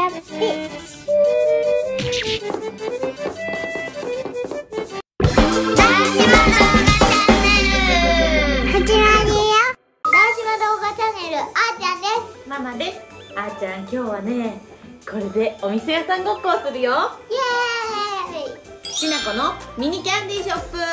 ャッピ。 ママです。あーちゃん、今日はね、これでお店屋さんごっこをするよ。 イエーイ。 しなこのミニキャンディーショップ。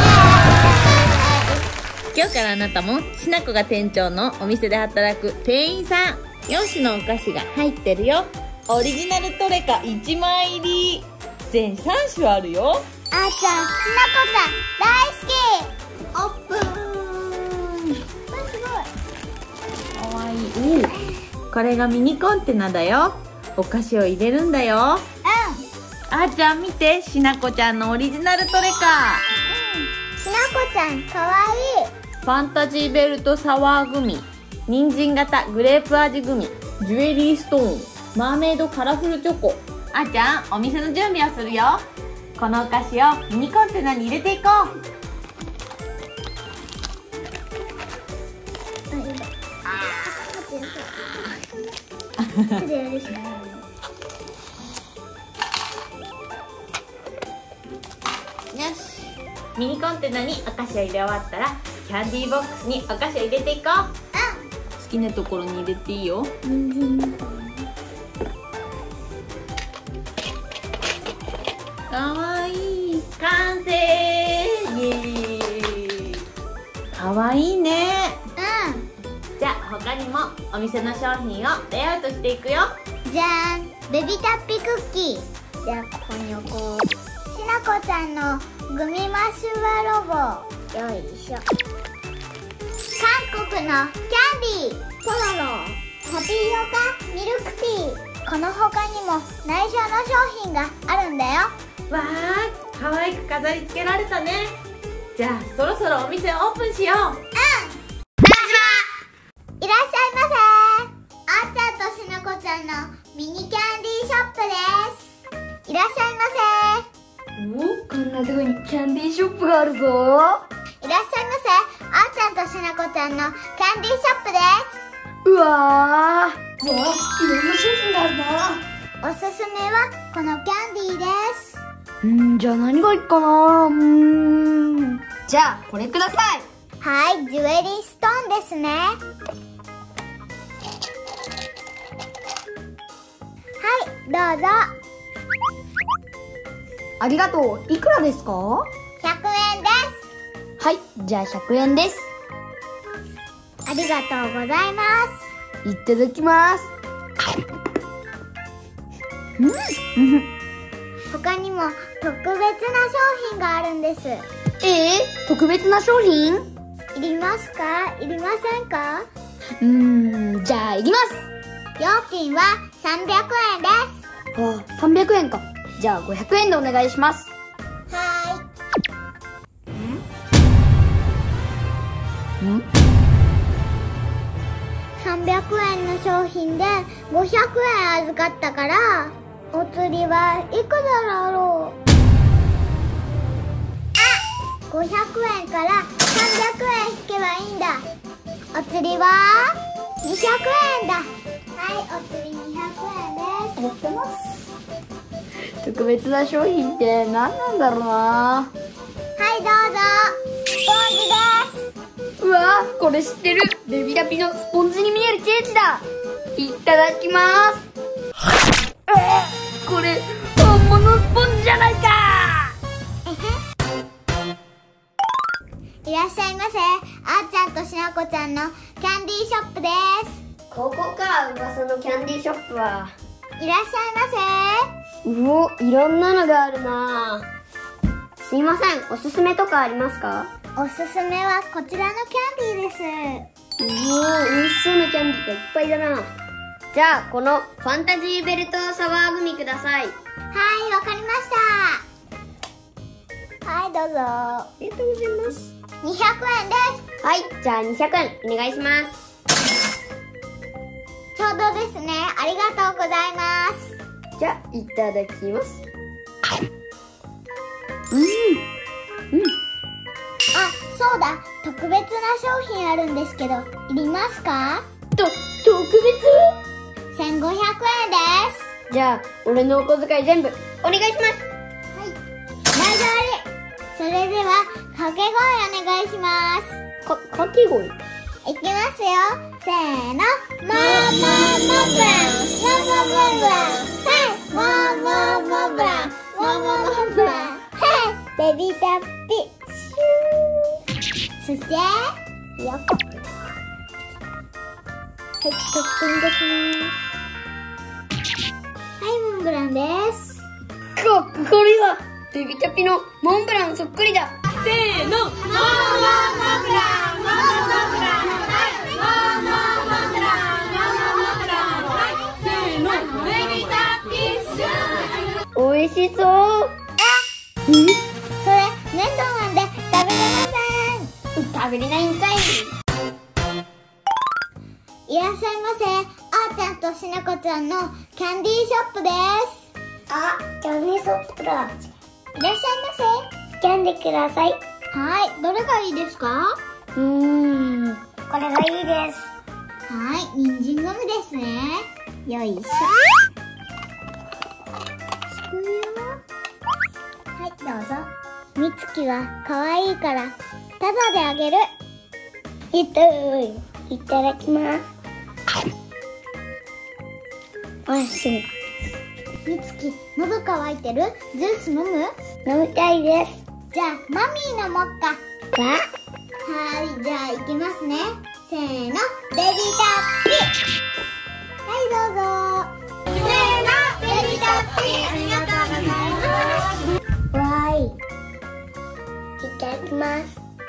今日からあなたもしなこが店長のお店で働く店員さん。4種のお菓子が入ってるよ。オリジナルトレカ1枚入り。全3種あるよ。 あーちゃん、しなこちゃん大好き。オープン。すごい。 かわいい。これがミニコンテナだよ。お菓子を入れるんだよ。あーちゃん見て、しなこちゃんのオリジナルトレカ。 しなこちゃんかわいい。 ファンタジーベルトサワーグミ、人参型グレープ味グミ、ジュエリーストーン、マーメイドカラフルチョコ。あーちゃん、お店の準備をするよ。このお菓子をミニコンテナに入れていこう。よし、ミニコンテナにお菓子を入れ終わったらキャンディーボックスにお菓子を入れていこう。好きなところに入れていいよ。かわいい。完成。イエーイ。かわいいね。じゃあ他にもお店の商品をレイアウトしていくよ。 じゃーん、ベビタッピクッキー。じゃあここに置こう。しなこちゃんのグミマシュマロ棒。よいしょ。韓国のキャンディーポロロ、タピオカミルクティー。この他にも内緒の商品があるんだよ。 わー、かわいく飾り付けられたね。じゃあそろそろお店をオープンしよう。 いらっしゃいませ。あーちゃんとしなこちゃんのミニキャンディーショップです。いらっしゃいませ。 お、こんなとこにキャンディーショップがあるぞ。 いらっしゃいませ。あーちゃんとしなこちゃんのキャンディーショップです。 うわー、いろんな商品があるな。 おすすめはこのキャンディーです。 じゃあ何がいいかな。じゃあこれください。 はい、ジュエリーストーンですね。はい、どうぞ。 ありがとう。いくらですか？ 100円です。 はい、じゃあ100円です。 ありがとうございます。 いただきます。 他にも特別な商品があるんです。 特別な商品？ いりますか？いりませんか？ じゃあいります。 料金は300円です。 あ、300円か。じゃあ500円でお願いします。 はーい。 300円の商品で500円預かったから、お釣りはいくらだろう。あ、500円から300円引けばいいんだ。お釣りは200円だ。はい、お釣り200円です。 ありがとうございます。特別な商品って何なんだろうな。 はい、どうぞ。スポンジです。 うわー、これ知ってる。ベビラピのスポンジに見えるケーキだ。いただきます。これ本物スポンジじゃないか。 いらっしゃいませ。あーちゃんとしなこちゃんのキャンディーショップです。 ここか、噂のキャンディーショップは。 いらっしゃいませ。 うお、いろんなのがあるな。すいません、おすすめとかありますか？ おすすめはこちらのキャンディーです。 おお、美味しそうなキャンディーがいっぱいだな。じゃあこのファンタジーベルトサワーグミください。 はい、わかりました。はい、どうぞ。 ありがとうございます。 200円です。 はい、じゃあ200円お願いします。 ちょうどですね。ありがとうございます。 じゃあいただきます。 あ、そうだ。特別な商品あるんですけど、いりますか？ 特別？ 1500円です。 じゃあ俺のお小遣い全部お願いします。 大丈夫。それでは掛け声お願いします。 掛け声。 いきますよ。せーの。もももブラン、もももブラン、はい、もももブラン、もももブラン、はい、ベビータッピ、シュー。そして、よこ。はい、トッピングします。はい、モンブランです。 これはベビタピのモンブランそっくりだ。せーの。モンモンモンブラン、モンモンブラン、はい、モンモンモンブラン、モンモンモンブラン、はい、せーの。ベビタピッシュ。おいしそう。 それ、粘土なんで食べれません。 食べれないんかい。 いらっしゃいませ。あーちゃんとしなこちゃんのキャンディーショップです。 あ、キャンディーショップだ。 いらっしゃいませ。 キャンディーください。 はい、どれがいいですか？ これがいいです。 はい、人参ガムですね。よいしょ。すくうよ。はい、どうぞ。みつきは可愛いからタダであげる。 いただきます。おいしい。 みつき、喉乾いてる？ジュース飲む？ 飲みたいです。 じゃあ、マミー飲もっか。 わ？ はい、じゃあ行きますね。せーの、ベビータッピ。はい、どうぞ。せーの、ベビータッピ。ありがとうございます。 わーい。いただきます。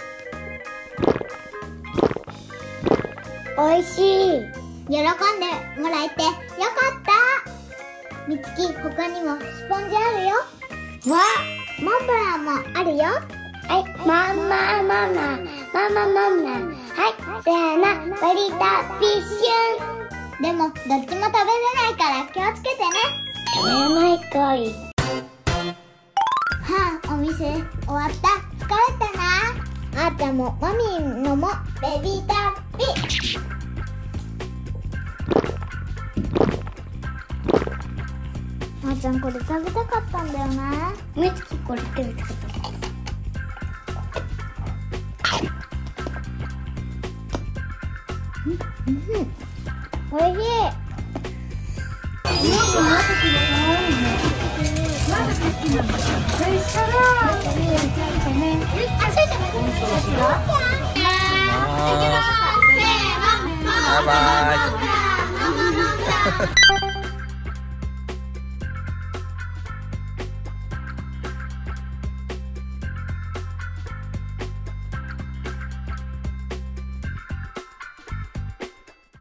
おいしい。 喜んでもらえてよかった。みつき、他にもスポンジあるよ。わ、モンブランもあるよ。 はい、ママ。はい、せーの、ベリータピッシュン。 でも、どっちも食べれないから気をつけてね。 食べれないかい。 はあ、お店終わった。疲れたな。あーちゃんもマミーのもベビータッピ。あーちゃん、これ食べたかったんだよな。 みつき、これ食べたかった。 おいしい。 バイバイ。